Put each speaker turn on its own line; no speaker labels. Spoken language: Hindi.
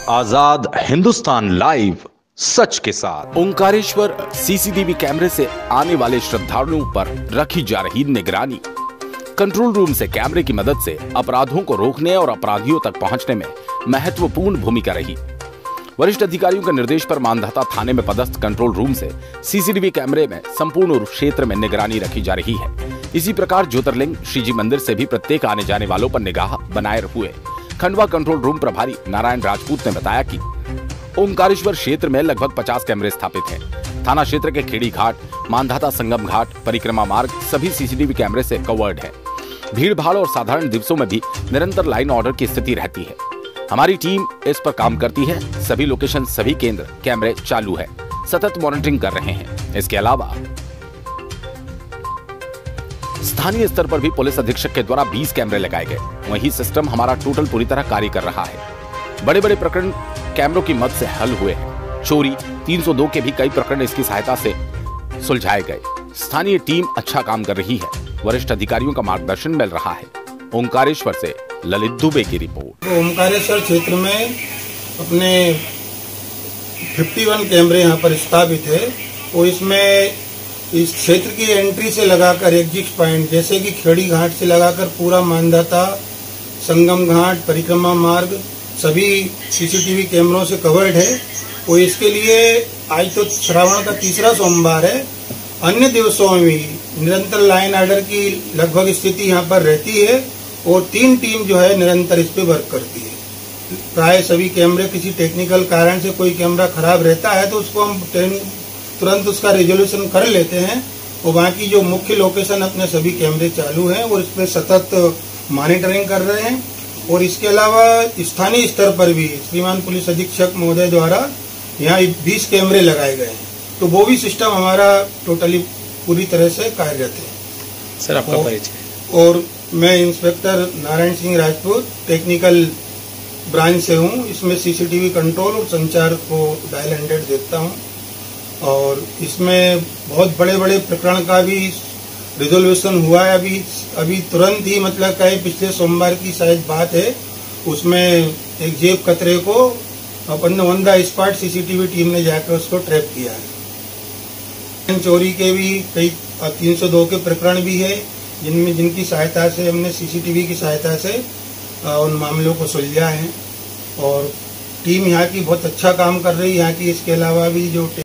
आजाद हिंदुस्तान लाइव, सच के साथ।
ओंकारेश्वर सीसीटीवी कैमरे से आने वाले श्रद्धालुओं पर रखी जा रही निगरानी। कंट्रोल रूम से कैमरे की मदद से अपराधों को रोकने और अपराधियों तक पहुंचने में महत्वपूर्ण भूमिका रही। वरिष्ठ अधिकारियों के निर्देश पर मानधाता थाने में पदस्थ कंट्रोल रूम से सीसीटीवी कैमरे में संपूर्ण क्षेत्र में निगरानी रखी जा रही है। इसी प्रकार ज्योतिर्लिंग श्रीजी मंदिर से भी प्रत्येक आने जाने वालों पर निगाह बनाए हुए खंडवा कंट्रोल रूम प्रभारी नारायण राजपूत ने बताया कि ओंकारेश्वर क्षेत्र में लगभग 50 कैमरे स्थापित हैं। थाना क्षेत्र के खेड़ी घाट, मानधाता संगम घाट, परिक्रमा मार्ग सभी सीसीटीवी कैमरे से कवर्ड है। भीड़ भाड़ और साधारण दिवसों में भी निरंतर लाइन ऑर्डर की स्थिति रहती है। हमारी टीम इस पर काम करती है। सभी लोकेशन, सभी केंद्र कैमरे चालू है, सतत मॉनिटरिंग कर रहे हैं। इसके अलावा स्थानीय स्तर पर भी पुलिस अधीक्षक के द्वारा 20 कैमरे लगाए गए। वही सिस्टम हमारा टोटल पूरी तरह कार्य कर रहा है। बड़े बड़े प्रकरण कैमरों की मदद से हल हुए हैं। चोरी 302 के भी कई प्रकरण इसकी सहायता से सुलझाए गए। स्थानीय टीम अच्छा काम कर रही है। वरिष्ठ अधिकारियों का मार्गदर्शन मिल रहा है। ओंकारेश्वर से ललित दुबे की रिपोर्ट।
ओंकारेश्वर क्षेत्र में अपने 51 कैमरे यहाँ पर स्थापित है और इसमें इस क्षेत्र की एंट्री से लगाकर एग्जिट पॉइंट जैसे कि खेड़ी घाट से लगाकर पूरा मानधाता, संगम घाट, परिक्रमा मार्ग सभी सीसीटीवी कैमरों से कवर्ड है। और इसके लिए आज तो श्रावण का तीसरा सोमवार है। अन्य दिवसों में भी निरंतर लाइन ऑर्डर की लगभग स्थिति यहाँ पर रहती है और 3 टीम जो है निरंतर इस पे वर्क करती है। प्राय सभी कैमरे किसी टेक्निकल कारण से कोई कैमरा खराब रहता है तो उसको हम तुरंत उसका रेजोल्यूशन कर लेते हैं और बाकी जो मुख्य लोकेशन अपने सभी कैमरे चालू हैं और इस पर सतत मॉनिटरिंग कर रहे हैं। और इसके अलावा स्थानीय स्तर पर भी श्रीमान पुलिस अधीक्षक महोदय द्वारा यहाँ 20 कैमरे लगाए गए हैं, तो वो भी सिस्टम हमारा टोटली पूरी तरह से कार्यरत है।
सर, आपका परिचय?
और मैं inspector Narayan Singh Rajput technical branch से हूँ। इसमें सीसीटीवी कंट्रोल और संचार को डायल 100 देखता हूँ और इसमें बहुत बड़े बड़े प्रकरण का भी रिजोल्यूशन हुआ है। अभी तुरंत ही मतलब कहे पिछले सोमवार की शायद बात है, उसमें एक जेब कतरे को अपन on the spot CCTV team ने जाकर उसको ट्रैप किया है। चोरी के भी कई 302 के प्रकरण भी है जिनकी सहायता से हमने सीसीटीवी की सहायता से उन मामलों को सुलझा है और टीम यहाँ की बहुत अच्छा काम कर रही है यहाँ की। इसके अलावा भी जो